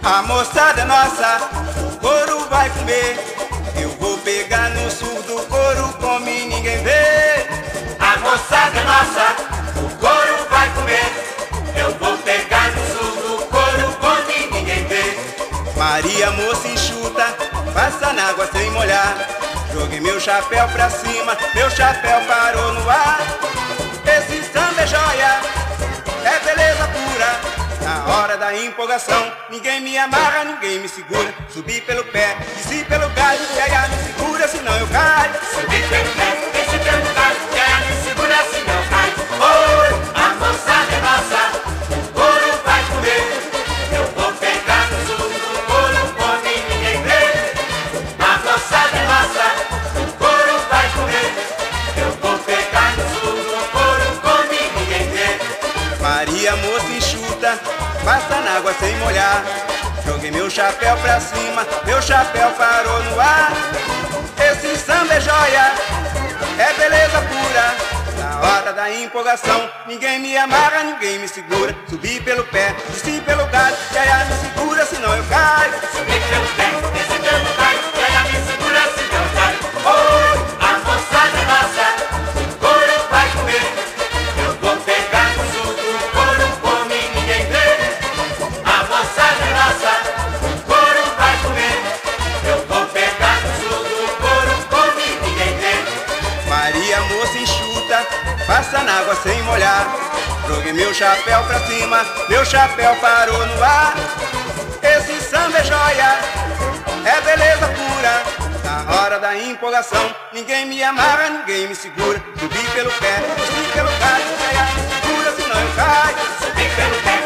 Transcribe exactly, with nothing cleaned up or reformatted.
A moçada é nossa, o couro vai comer. Eu vou pegar no sul do couro, come ninguém vê. A moçada é nossa, o couro vai comer. Eu vou pegar no sul do couro, come ninguém vê. Maria, moça enxuta, passa na água sem molhar. Joguei meu chapéu pra cima, meu chapéu parou no ar. Esse samba é joia, é beleza pura. Na hora da empolgação, ninguém me amarra, ninguém me segura. Subi pelo pé, desci pelo galho, e aí me segura, senão eu caio. Subi pelo pé, desci pelo galho, e aí me segura, senão eu caio. Oi, a moçada é nossa, o couro vai comer. Eu vou pegar no sul do couro, come ninguém vê. A moçada é nossa, o couro vai comer. Eu vou pegar no sul do couro, come ninguém vê. Maria, moça enxuta, passa na água sem molhar. Joguei meu chapéu pra cima, meu chapéu parou no ar. Esse samba é joia, é beleza pura. Na hora da empolgação, ninguém me amarra, ninguém me segura. Subi pelo pé, desci pelo galho, e aí me segura, senão eu caio. Subi pelo pé, desci pelo galho, e aí me segura, senão eu caio. Oi, a moçada é nossa, o couro vai comer. Eu vou pegar no sul do couro, come ninguém vê. A moçada é nossa, o couro vai comer. Eu vou pegar no sul do couro, come ninguém vê. Maria, moça enxuta, passa na água sem molhar. Joguei meu chapéu pra cima, meu chapéu parou no ar. Esse samba é joia, é beleza pura. Na hora da empolgação, ninguém me amarra, ninguém me segura. Subi pelo pé, desci pelo galho, e aí me segura, senão eu caio. Subi pelo pé,